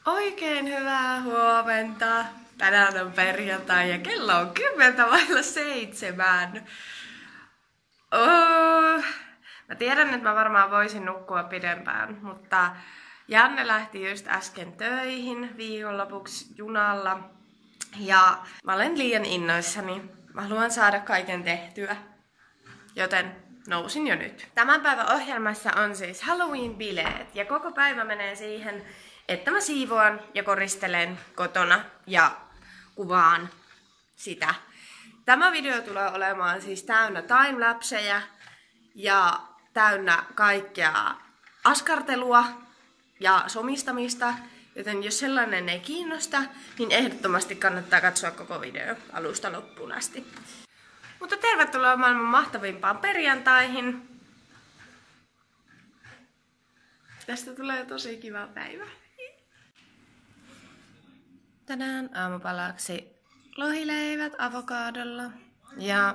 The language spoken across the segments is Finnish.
Oikein hyvää huomenta. Tänään on perjantai ja kello on 6:10. Mä tiedän, että mä varmaan voisin nukkua pidempään, mutta Janne lähti just äsken töihin viikonlopuksi junalla. Ja mä olen liian innoissani. Mä haluan saada kaiken tehtyä, joten nousin jo nyt. Tämän päivän ohjelmassa on siis Halloween-bileet ja koko päivä menee siihen, että mä siivoan ja koristelen kotona ja kuvaan sitä. Tämä video tulee olemaan siis täynnä timelapseja ja täynnä kaikkea askartelua ja somistamista, joten jos sellainen ei kiinnosta, niin ehdottomasti kannattaa katsoa koko video alusta loppuun asti. Mutta tervetuloa maailman mahtavimpaan perjantaihin. Tästä tulee tosi kiva päivä. Tänään aamupalaksi lohileivät avokadolla ja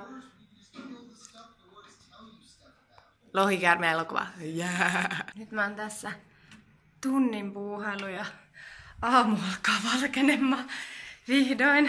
lohikäärme elokuva. Yeah. Nyt mä oon tässä tunnin puuhailu ja aamu alkaa valkenemaan vihdoin.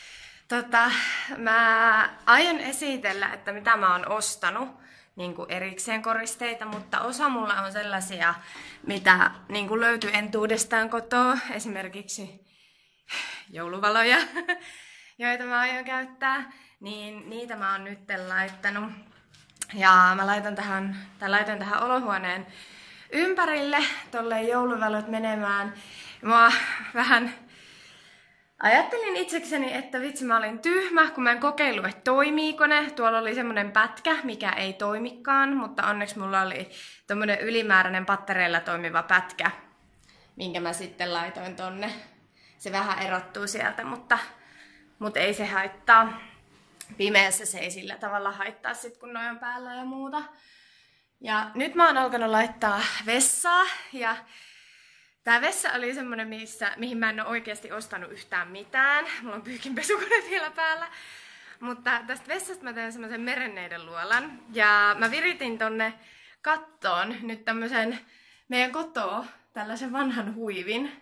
Mä aion esitellä, että mitä mä oon ostanut niin kuin erikseen koristeita, mutta osa mulla on sellaisia, mitä niin kuin löytyy entuudestaan kotoa, esimerkiksi jouluvaloja, joita mä aion käyttää, niin niitä mä oon nyt laittanut. Ja mä laitoin tähän olohuoneen ympärille tolleen jouluvalot menemään. Mä vähän ajattelin itsekseni, että vitsi mä olin tyhmä, kun mä en kokeillut, että toimiiko ne. Tuolla oli semmonen pätkä, mikä ei toimikaan, mutta onneksi mulla oli tommonen ylimääräinen pattereilla toimiva pätkä, minkä mä sitten laitoin tonne. Se vähän erottuu sieltä, mutta ei se haittaa. Pimeässä se ei sillä tavalla haittaa sit, kun noin on päällä ja muuta. Ja nyt mä oon alkanut laittaa vessaa. Ja tää vessa oli semmonen, mihin mä en oo oikeesti ostanut yhtään mitään. Mulla on pyykinpesukone vielä päällä. Mutta tästä vessasta mä teen semmosen merenneiden luolan. Ja mä viritin tonne kattoon nyt tämmösen meidän kotoa, tällaisen vanhan huivin.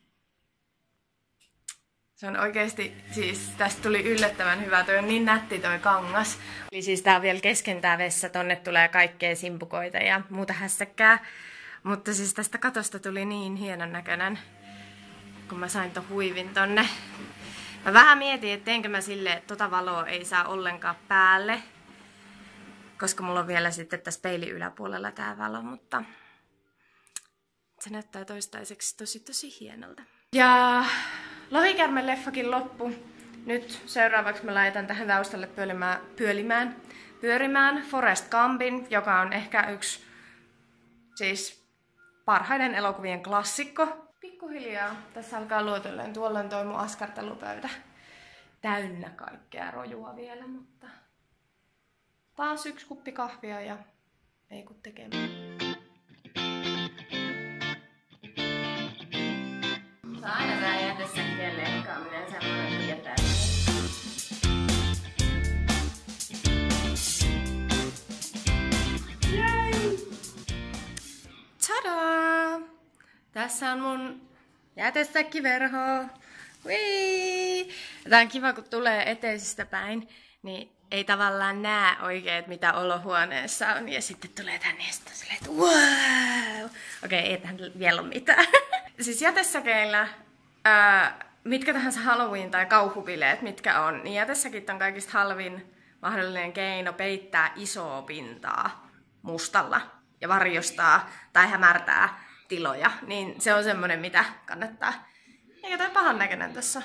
Se on oikeesti, siis tästä tuli yllättävän hyvä, toi on niin nätti toi kangas. Eli siis tää on vielä kesken tää vessa, tonne tulee kaikkea simpukoita ja muuta hässäkkää. Mutta siis tästä katosta tuli niin hienon näköinen, kun mä sain ton huivin tonne. Mä vähän mietin, että teenkö mä silleen, että tota valoa ei saa ollenkaan päälle. Koska mulla on vielä sitten tässä peilin yläpuolella tää valo, mutta se näyttää toistaiseksi tosi hienolta. Ja Lohikäärme-leffakin loppu. Nyt seuraavaksi mä laitan tähän taustalle pyörimään Forrest Gumpin, joka on ehkä yksi siis parhaiden elokuvien klassikko. Pikkuhiljaa tässä alkaa luotelleen. Tuolla on toi mun askartelupöytä täynnä kaikkea rojua vielä, mutta taas yksi kuppi kahvia ja ei kun tekemään. Se on aina tää jätessäkin leikkaaminen semmoinen tietää. Yay! Tadaa! Tässä on mun jätesäkkiverho. Whee! Tää on kiva, kun tulee eteisistä päin, niin ei tavallaan näe oikein, mitä olohuoneessa on. Ja sitten tulee tänne ja sitten on silleen, että wow! Okei, ei tähän vielä ole mitään. Siis jätesäkeillä, mitkä tahansa Halloween- tai kauhubileet, mitkä on, niin jätesäkit on kaikista halvin mahdollinen keino peittää isoa pintaa mustalla ja varjostaa tai hämärtää tiloja. Niin se on semmonen, mitä kannattaa. Eikä toi pahan näköinen tässä.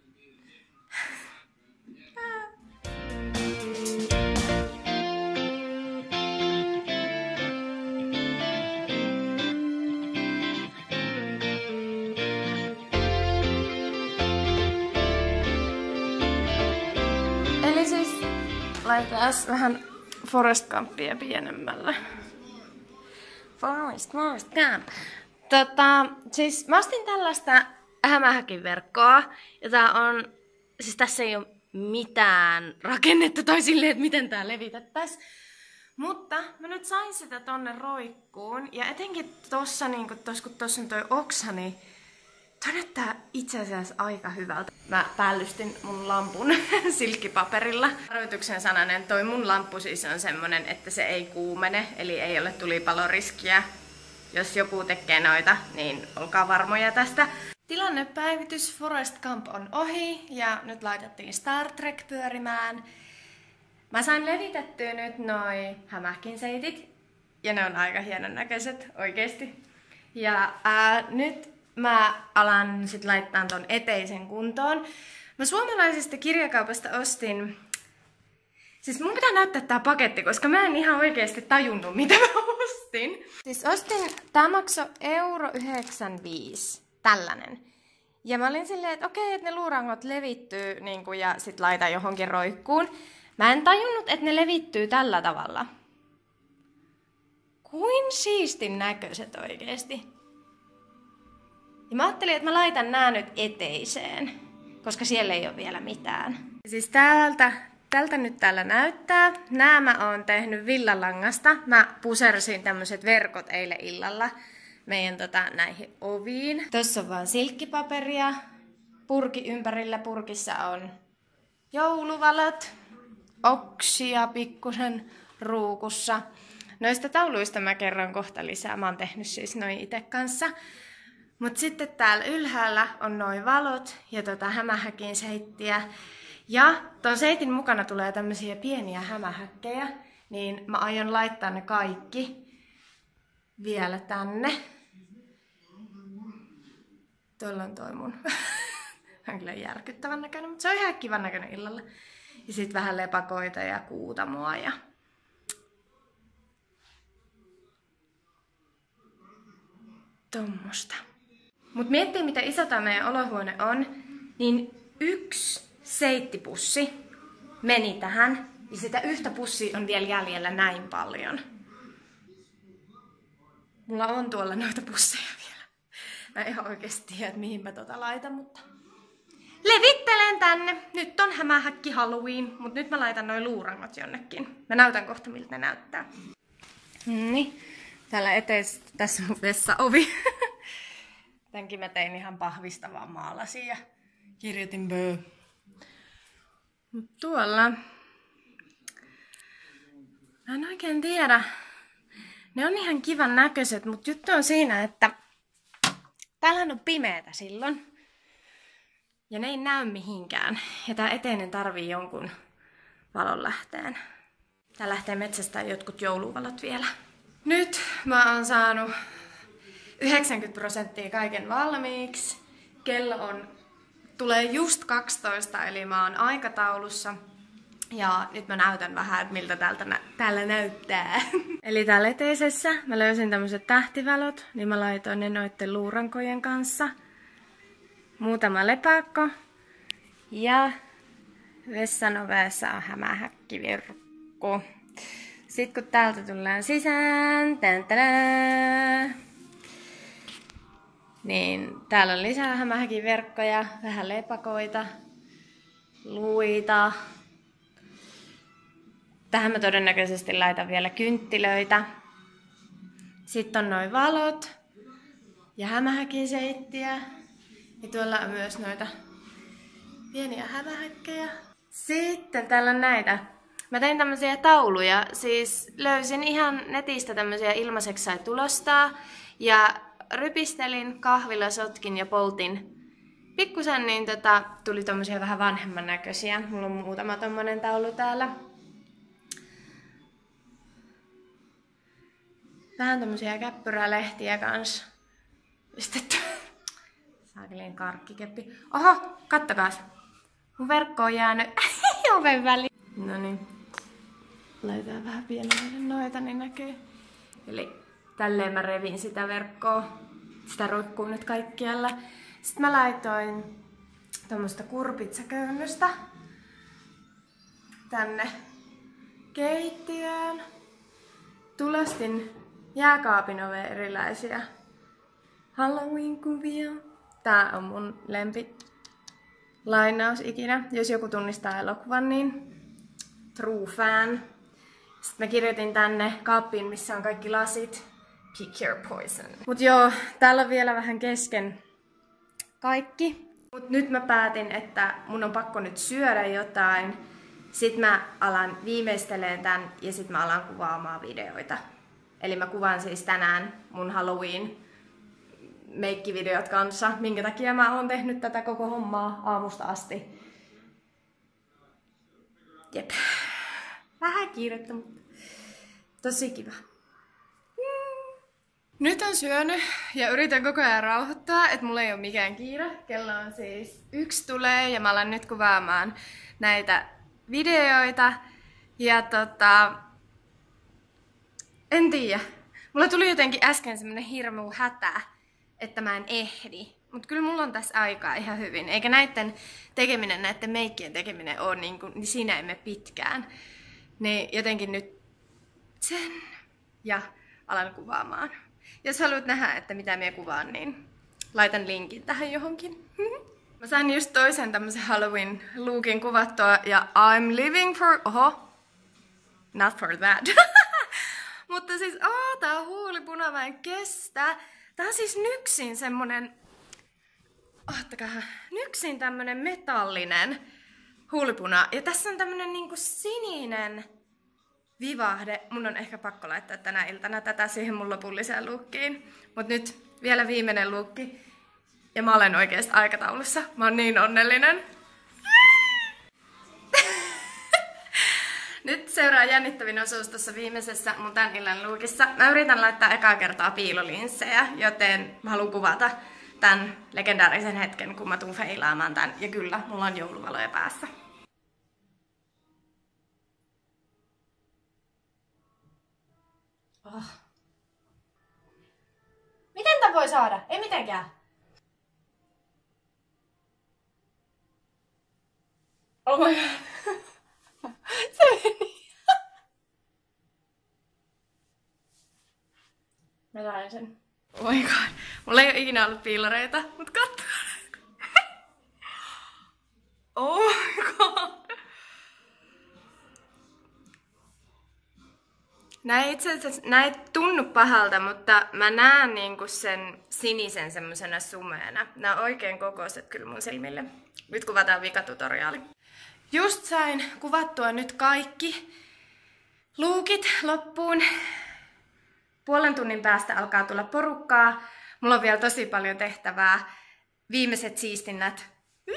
Laitetaan vähän Forrest Gumpia pienemmällä. Forrest Gump. Siis mä ostin tällaista hämähäkin verkkoa. Ja tää on, siis tässä ei ole mitään rakennetta tai silleen, että miten tää levitettäis. Mutta mä nyt sain sitä tonne roikkuun. Ja etenkin tossa, kun tossa on toi oksa, niin Toi näyttää itse asiassa aika hyvältä. Mä päällystin mun lampun silkkipaperilla. Varoituksen sananen, toi mun lamppu siis on semmonen, että se ei kuumene, eli ei ole tulipaloriskiä. Jos joku tekee noita, niin olkaa varmoja tästä. Tilannepäivitys Forest Camp on ohi ja nyt laitettiin Star Trek pyörimään. Mä sain levitettyä nyt noi hämähäkinseitit ja ne on aika hienon näköiset oikeesti. Ja nyt mä alan sit laittaa ton eteisen kuntoon. Mä suomalaisesta kirjakaupasta ostin... Siis mun pitää näyttää tää paketti, koska mä en ihan oikeesti tajunnut mitä mä ostin. Siis ostin, tää maksoi €1,95. Tällainen. Ja mä olin silleen, että okei, että ne luurangot levittyy niinku, ja sit laitan johonkin roikkuun. Mä en tajunnut, että ne levittyy tällä tavalla. Kuin siistin näköiset oikeesti. Ja mä ajattelin, että mä laitan nää nyt eteiseen, koska siellä ei ole vielä mitään. Siis tältä nyt täällä näyttää. Nää mä oon tehnyt villalangasta. Mä pusersin tämmöiset verkot eilen illalla meidän näihin oviin. Tossa on vaan silkkipaperia. Purki ympärillä. Purkissa on jouluvalot. Oksia pikkusen ruukussa. Noista tauluista mä kerron kohta lisää. Mä oon tehnyt siis noin itse kanssa. Mut sitten täällä ylhäällä on noin valot ja hämähäkinseittiä. Ja ton seitin mukana tulee tämmösiä pieniä hämähäkkejä. Niin mä aion laittaa ne kaikki vielä tänne. Tuolla on toi mun. On kyllä järkyttävän näköinen, mutta se on ihan kivan näköinen illalla. Ja sit vähän lepakoita ja kuutamoa ja... tommosta. Mut miettii mitä iso tää meidän olohuone on, niin yksi seittipussi meni tähän. Ja sitä yhtä pussia on vielä jäljellä näin paljon. Mulla on tuolla noita pusseja vielä. Mä en ihan oikeesti tiedä, että mihin mä laitan, mutta... Levittelen tänne! Nyt on hämähäkki Halloween, mut nyt mä laitan noin luurangot jonnekin. Mä näytän kohta miltä ne näyttää. Niin. Täällä eteessä, tässä on mun vessaovi. Tämänkin mä tein ihan pahvista vaan maalasin ja kirjoitin böö. Mut tuolla... Mä en oikein tiedä. Ne on ihan kivan näköiset, mutta juttu on siinä, että täällähän on pimeätä silloin. Ja ne ei näy mihinkään. Ja tää eteinen tarvii jonkun valonlähteen. Tää lähtee metsästä jotkut jouluvalot vielä. Nyt mä oon saanut 90% kaiken valmiiksi. Kello tulee just 12, eli mä oon aikataulussa. Ja nyt mä näytän vähän, että miltä täällä näyttää. Eli täällä eteisessä mä löysin tämmöiset tähtivalot, niin mä laitoin ne noitten luurankojen kanssa. Muutama lepakko. Ja vessan ovessa on hämähäkkiverkko. Sitten kun täältä tullaan sisään, niin täällä on lisää hämähäkiverkkoja, vähän lepakoita, luita. Tähän mä todennäköisesti laitan vielä kynttilöitä. Sitten on noin valot ja hämähäkinseittiä. Ja tuolla on myös noita pieniä hämähäkkejä. Sitten täällä on näitä. Mä tein tämmösiä tauluja. Siis löysin ihan netistä tämmösiä ilmaiseksi sai tulostaa. Ja rypistelin, kahvilla sotkin ja poltin pikkusen, niin tuli tommosia vähän vanhemman näköisiä. Mulla on muutama tommonen taulu täällä. Vähän tommosia käppyrälehtiä kans pistetty. Saakelin karkkikeppi. Oho, kattokaas. Mun verkko on jäänyt oven väliin. Noniin. Laitetaan vähän pienemmille noita, niin näkyy. Eli tälleen mä revin sitä verkkoa. Sitä roikkuu nyt kaikkialla. Sitten mä laitoin tommoista kurpitsaköynnöstä tänne keittiöön. Tulostin jääkaapin oveen erilaisia Halloween-kuvia. Tää on mun lempilainaus ikinä. Jos joku tunnistaa elokuvan, niin true fan. Sitten mä kirjoitin tänne kaappiin, missä on kaikki lasit. Pick your poison. Mut joo, täällä on vielä vähän kesken kaikki. Mut nyt mä päätin, että mun on pakko nyt syödä jotain. Sitten mä alan viimeisteleen tän ja sit mä alan kuvaamaan videoita. Eli mä kuvaan siis tänään mun Halloween meikkivideot kanssa, minkä takia mä oon tehnyt tätä koko hommaa aamusta asti. Jep. Vähän kiirettä, mutta tosi kiva. Nyt on syönyt ja yritän koko ajan rauhoittaa, että mulla ei ole mikään kiire. Kello on siis 1 tulee ja mä alan nyt kuvaamaan näitä videoita. Ja en tiedä. Mulla tuli jotenkin äsken semmonen hirmu hätä, että mä en ehdi. Mut kyllä mulla on tässä aikaa ihan hyvin. Eikä näiden meikkien tekeminen ole niin siinä emme pitkään. Niin jotenkin nyt sen ja alan kuvaamaan. Jos haluat nähdä, että mitä minä kuvaan, niin laitan linkin tähän johonkin. Mä sain just toisen tämmösen Halloween lookin kuvattua ja I'm living for... Oho! Not for that. Mutta siis, tää on huulipuna, mä en kestä. Tää on siis Nyksin semmonen... Nyksin tämmönen metallinen huulipuna. Ja tässä on tämmönen niinku sininen vivahde. Mun on ehkä pakko laittaa tänä iltana tätä siihen mun lopulliseen lookkiin. Mut nyt vielä viimeinen lookki. Ja mä olen oikeesti aikataulussa. Mä oon niin onnellinen. Nyt seuraa jännittävin osuus tuossa viimeisessä mun tän illan lookissa. Mä yritän laittaa ekaa kertaa piilolinssejä, joten mä haluan kuvata tän legendaarisen hetken, kun mä tuun feilaamaan tän. Ja kyllä, mulla on jouluvaloja päässä. Oh. Miten tän voi saada? Ei mitenkään. Oh my god. Se meni. Mä sain sen. Oh my god. Mulla ei ole ikinä ollut piilareita, mut katsokaa. Oh my god. Nää ei tunnu pahalta, mutta mä näen niinku sen sinisen semmosena sumeena. Nää on oikein kokoiset kyllä mun silmille. Nyt kuvataan vikatutoriaali. Just sain kuvattua nyt kaikki lookit loppuun. Puolen tunnin päästä alkaa tulla porukkaa. Mulla on vielä tosi paljon tehtävää. Viimeiset siistinnät.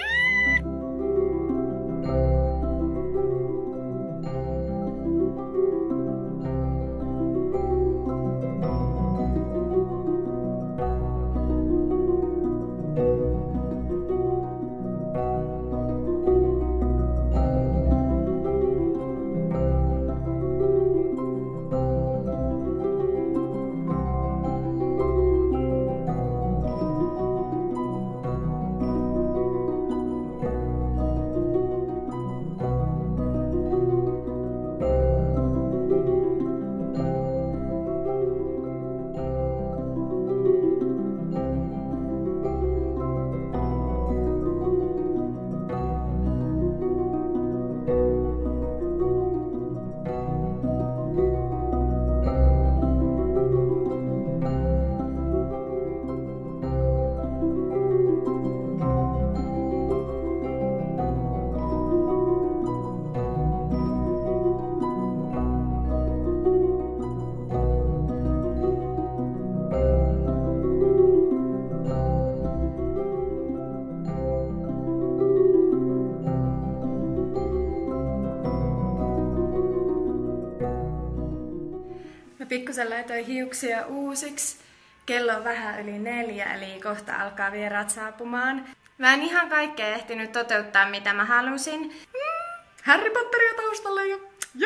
Pikkusen laitoin hiuksia uusiksi. Kello on vähän yli 4, eli kohta alkaa vieraat saapumaan. Mä en ihan kaikkea ehtinyt toteuttaa, mitä mä halusin. Harry Potteria taustalle ja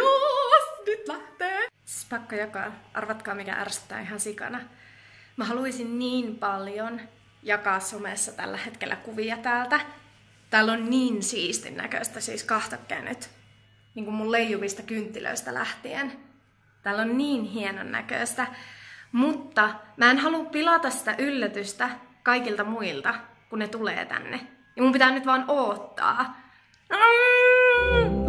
jos, nyt lähtee! Siis pakko jakaa. Arvatkaa mikä ärsyttää ihan sikana. Mä haluaisin niin paljon jakaa somessa tällä hetkellä kuvia täältä. Täällä on niin siistin näköistä, siis kahtokea nyt. Niin kuin mun leijuvista kynttilöistä lähtien. Täällä on niin hienon näköistä, mutta mä en halua pilata sitä yllätystä kaikilta muilta, kun ne tulee tänne. Ja mun pitää nyt vaan odottaa.